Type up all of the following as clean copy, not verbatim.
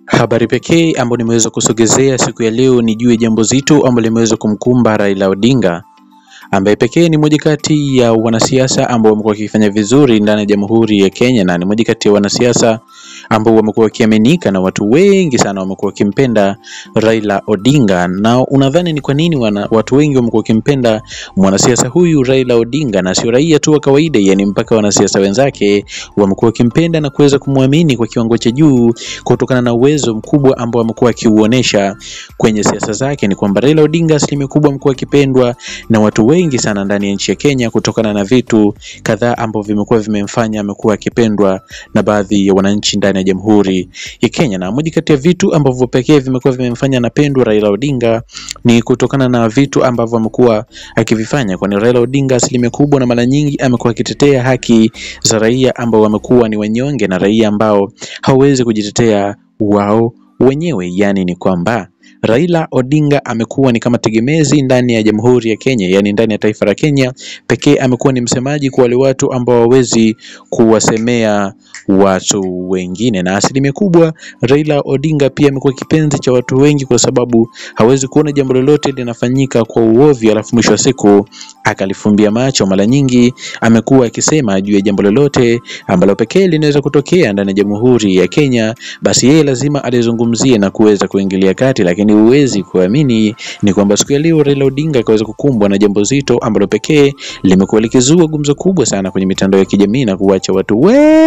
Habari pekee ambayo nimeweza kusogezea siku ya leo ni juu ya jambo zito ambalo limeweza kumkumba Raila Odinga, ambaye pekee ni mmoja kati ya wanasiasa ambao wamekuwa wakifanya vizuri ndani ya Jamhuri ya Kenya, na ni mmoja kati ya wanasiasa ambao wamekuwa wakiaminika na watu wengi sana wamekuwa wakimpenda Raila Odinga. Na unadhani ni kwa nini watu wengi wamekuwa wakimpenda mwanasiasa huyu Raila Odinga, na sio raia tu wa kawaida, yani mpaka wanasiasa wenzake wamekuwa wakimpenda na kuweza kumwamini kwa kiwango cha juu kutokana na uwezo mkubwa ambao amekuwa akiuonesha kwenye siasa zake? Ni kwamba Raila Odinga asilimia kubwa amekuwa akipendwa na watu wengi sana ndani ya nchi ya Kenya kutokana na vitu kadhaa ambavyo vimekuwa vimemfanya amekuwa akipendwa na baadhi ya wananchi ndani ya Jamhuri ya Kenya. Na moja kati ya vitu ambavyo pekee vimekuwa vimemfanya anapendwa Raila Odinga ni kutokana na vitu ambavyo amekuwa akivifanya, kwani Raila Odinga asilimia kubwa na mara nyingi amekuwa akitetea haki za raia ambao wamekuwa ni wanyonge na raia ambao hawezi kujitetea wao wenyewe. Yani ni kwamba Raila Odinga amekuwa ni kama tegemezi ndani ya Jamhuri ya Kenya, yani ndani ya taifa la Kenya pekee. Amekuwa ni msemaji kwa wale watu ambao hawawezi kuwasemea watu wengine, na asilimia kubwa Raila Odinga pia amekuwa kipenzi cha watu wengi kwa sababu hawezi kuona jambo lolote linafanyika kwa uovu alafu mwisho wa siku akalifumbia macho. Mara nyingi amekuwa akisema juu ya jambo lolote ambalo pekee linaweza kutokea ndani ya Jamhuri ya Kenya, basi yeye lazima alizungumzie na kuweza kuingilia kati. Lakini huwezi kuamini ni kwamba siku ya leo Raila Odinga akaweza kukumbwa na jambo zito ambalo pekee limekuwa likizua gumzo kubwa sana kwenye mitandao ya kijamii na kuacha watu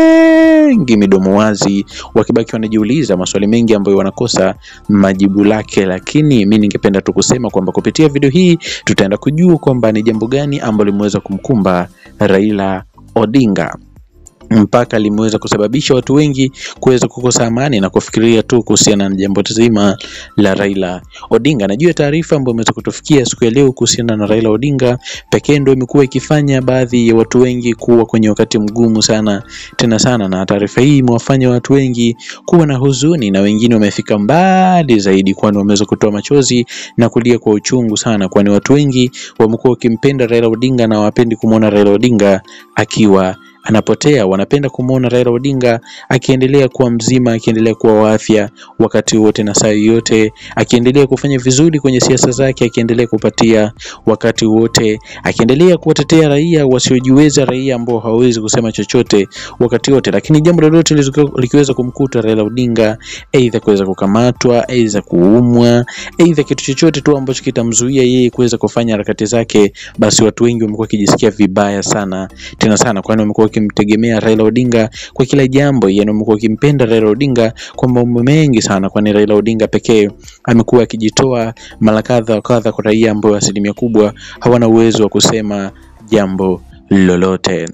wengi midomo wazi wakibaki wanajiuliza maswali mengi ambayo wanakosa majibu lake. Lakini mimi ningependa tu kusema kwamba kupitia video hii tutaenda kujua kwamba ni jambo gani ambalo limeweza kumkumba Raila Odinga mpaka limeweza kusababisha watu wengi kuweza kukosa amani na kufikiria tu kuhusiana na jambo zima la Raila Odinga. Najua taarifa ambayo imeweza kutufikia siku ya leo kuhusiana na Raila Odinga pekee ndio imekuwa ikifanya baadhi ya watu wengi kuwa kwenye wakati mgumu sana tena sana, na taarifa hii imewafanya watu wengi kuwa na huzuni na wengine wamefika mbali zaidi, kwani wameweza kutoa machozi na kulia kwa uchungu sana, kwani watu wengi wamekuwa wakimpenda Raila Odinga na wapendi kumuona Raila Odinga akiwa anapotea. Wanapenda kumuona Raila Odinga akiendelea kuwa mzima, akiendelea kuwa wa afya wakati wote na saa yote, akiendelea kufanya vizuri kwenye siasa zake, akiendelea kupatia wakati wote, akiendelea kuwatetea raia wasiojiweza, raia ambao hawawezi kusema chochote wakati wote. Lakini jambo lolote likiweza kumkuta Raila Odinga, aidha kuweza kukamatwa, aidha kuumwa, aidha kitu chochote tu ambacho kitamzuia yeye kuweza kufanya harakati zake, basi watu wengi wamekuwa kijisikia vibaya sana tena sana, kwani wamekuwa kimtegemea Raila Odinga kwa kila jambo. Yani wamekuwa kimpenda Raila Odinga kwa mambo mengi sana, kwani Raila Odinga pekee amekuwa akijitoa mara kadha kadha kwa raia ambao asilimia kubwa hawana uwezo wa kusema jambo lolote.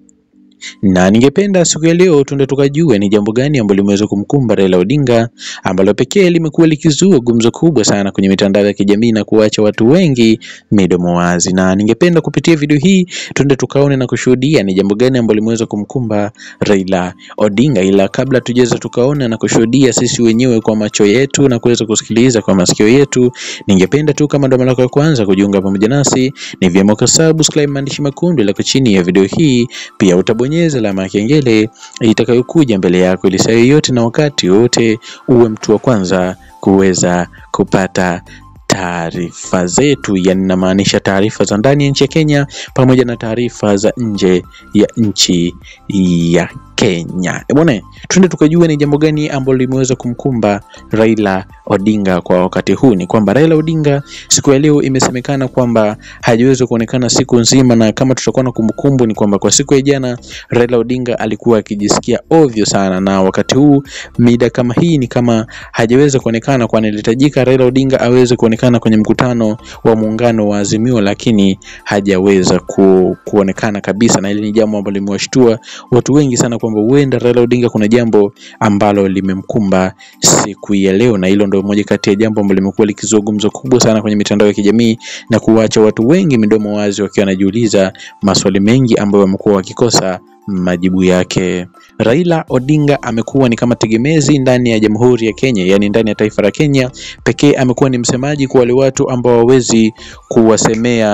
Na ningependa siku ya leo tunde tukajue ni jambo gani ambalo limeweza kumkumba Raila Odinga ambalo pekee limekuwa likizua gumzo kubwa sana kwenye mitandao ya kijamii na kuacha watu wengi midomo wazi. Na ningependa kupitia video hii tunde tukaone na kushuhudia ni jambo gani ambalo limeweza kumkumba Raila Odinga. Ila kabla tujeza tukaona na kushuhudia sisi wenyewe kwa macho yetu na kuweza kusikiliza kwa masikio yetu, ningependa tu kama ndo mara ya kwanza kujiunga pamoja nasi, ni vyema kusubscribe maandishi mekundu yako chini ya video hii, pia utabonyeza alama ya kengele itakayokuja mbele yako ili saa yote na wakati wote uwe mtu wa kwanza kuweza kupata taarifa zetu, yani namaanisha taarifa za ndani ya nchi ya Kenya pamoja na taarifa za nje ya nchi ya Kenya. Bwana, twende tukajua ni jambo gani ambalo limeweza kumkumba Raila Odinga kwa wakati huu. Ni kwamba Raila Odinga siku ya leo imesemekana kwamba hajaweza kuonekana siku nzima, na kama tutakuwa na kumbukumbu ni kwamba kwa siku ya jana Raila Odinga alikuwa akijisikia ovyo sana, na wakati huu mida kama hii ni kama hajaweza kuonekana, kwani ilihitajika Raila Odinga aweze kuonekana kwenye mkutano wa muungano wa Azimio, lakini hajaweza kuonekana kabisa, na hili ni jambo ambalo limewashtua watu wengi sana kwamba huenda Raila Odinga kuna jambo ambalo limemkumba siku ya leo, na hilo ndio moja kati ya jambo ambalo limekuwa likizua gumzo kubwa sana kwenye mitandao ya kijamii na kuacha watu wengi midomo wazi wakiwa wanajiuliza maswali mengi ambayo wamekuwa wakikosa majibu yake. Raila Odinga amekuwa ni kama tegemezi ndani ya Jamhuri ya Kenya, yani ndani ya taifa la Kenya pekee. Amekuwa ni msemaji kwa wale watu ambao hawawezi kuwasemea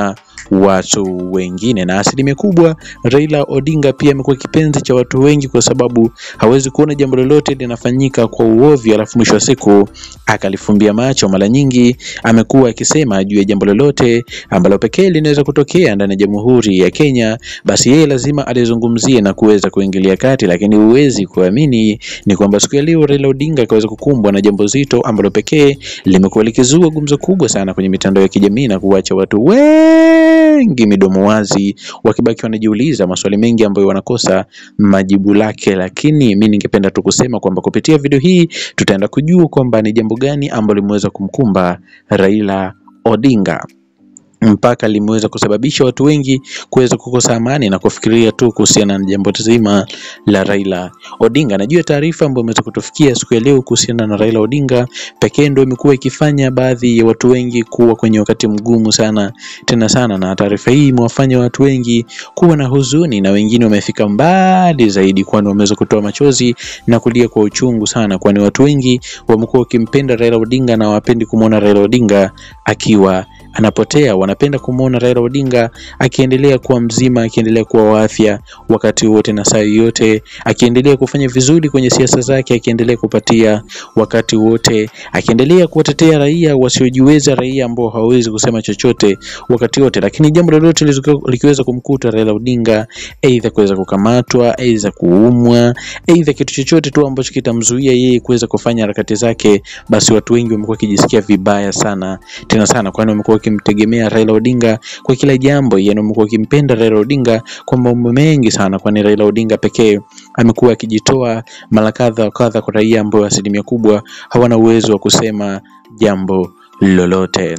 watu wengine. Na asilimia kubwa Raila Odinga pia amekuwa kipenzi cha watu wengi, kwa sababu hawezi kuona jambo lolote linafanyika kwa uovu alafu mwisho wa siku akalifumbia macho. Mara nyingi amekuwa akisema juu ya jambo lolote ambalo pekee linaweza kutokea ndani ya Jamhuri ya Kenya, basi yeye lazima alizungumzie na kuweza kuingilia kati. Lakini huwezi kuamini ni kwamba siku ya leo Raila Odinga akaweza kukumbwa na jambo zito ambalo pekee limekuwa likizua gumzo kubwa sana kwenye mitandao ya kijamii na kuacha watu wengi midomo wazi wakibaki wanajiuliza maswali mengi ambayo wanakosa majibu lake. Lakini mimi ningependa tu kusema kwamba kupitia video hii tutaenda kujua kwamba ni jambo gani ambalo limeweza kumkumba Raila Odinga mpaka limeweza kusababisha watu wengi kuweza kukosa amani na kufikiria tu kuhusiana na jambo zima la Raila Odinga. Najua taarifa ambayo imeweza kutufikia siku ya leo kuhusiana na Raila Odinga pekee ndio imekuwa ikifanya baadhi ya watu wengi kuwa kwenye wakati mgumu sana tena sana, na taarifa hii imewafanya watu wengi kuwa na huzuni na wengine wamefika mbali zaidi, kwani wameweza kutoa machozi na kulia kwa uchungu sana, kwani watu wengi wamekuwa wakimpenda Raila Odinga na wapendi kumuona Raila Odinga akiwa anapotea. Wanapenda kumuona Raila Odinga akiendelea kuwa mzima, akiendelea kuwa wa afya wakati wote na saa yote, akiendelea kufanya vizuri kwenye siasa zake, akiendelea kupatia wakati wote, akiendelea kuwatetea raia wasiojiweza, raia ambao hawawezi kusema chochote wakati wote. Lakini jambo lolote likiweza kumkuta Raila Odinga, aidha kuweza kukamatwa, aidha kuumwa, aidha kitu chochote tu ambacho kitamzuia yeye kuweza kufanya harakati zake, basi watu wengi wamekuwa kijisikia vibaya sana tena sana, kwani wamekuwa kimtegemea Raila Odinga kwa kila jambo. Yeye amekuwa kimpenda Raila Odinga kwa mambo mengi sana, kwani Raila Odinga pekee amekuwa akijitoa mara kadha kwa raia ambao asilimia kubwa hawana uwezo wa kusema jambo lolote.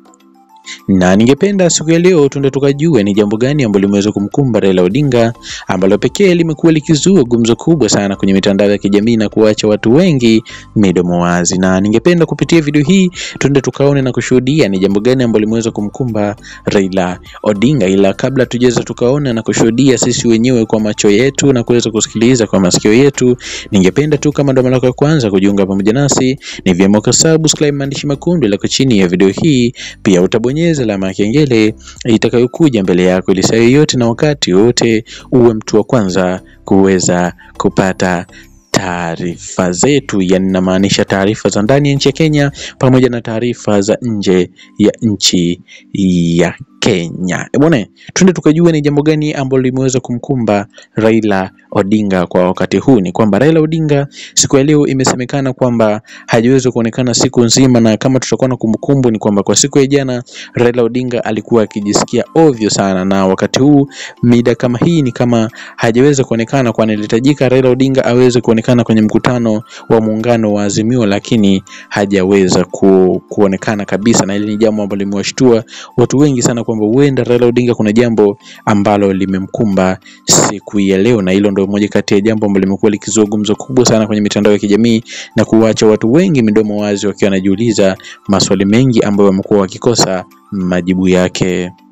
Na ningependa siku ya leo tunde tukajue ni jambo gani ambalo limeweza kumkumba Raila Odinga ambalo pekee limekuwa likizua gumzo kubwa sana kwenye mitandao ya kijamii na kuacha watu wengi midomo wazi. Na ningependa kupitia video hii tunde tukaone na kushuhudia ni jambo gani ambalo limeweza kumkumba Raila Odinga. Ila kabla tujeza tukaona na kushuhudia sisi wenyewe kwa macho yetu na kuweza kusikiliza kwa masikio yetu, ningependa tu kama ndo mara ya kwanza kujiunga pamoja nasi, ni vyema kusubscribe maandishi mekundu yako chini ya video hii, pia utabonyeza alama ya kengele itakayokuja mbele yako ili saa yote na wakati wote uwe mtu wa kwanza kuweza kupata taarifa zetu, yani namaanisha taarifa za ndani ya nchi ya Kenya pamoja na taarifa za nje ya nchi ya Kenya. Bwana, tunde tukajua ni jambo gani ambalo limeweza kumkumba Raila Odinga kwa wakati huu. Ni kwamba Raila Odinga siku ya leo imesemekana kwamba hajaweza kuonekana siku nzima, na kama tutakuwa na kumbukumbu ni kwamba kwa siku ya jana Raila Odinga alikuwa akijisikia ovyo sana, na wakati huu mida kama hii ni kama hajaweza kuonekana, kwani ilihitajika Raila Odinga aweze kuonekana kwenye mkutano wa muungano wa Azimio, lakini hajaweza kuonekana kabisa, na hili ni jambo ambalo limewashtua watu wengi sana kwamba huenda Raila Odinga kuna jambo ambalo limemkumba siku ya leo, na hilo ndio moja kati ya jambo ambalo limekuwa likizua gumzo kubwa sana kwenye mitandao ya kijamii na kuacha watu wengi midomo wazi wakiwa wanajiuliza maswali mengi ambayo wamekuwa wakikosa majibu yake.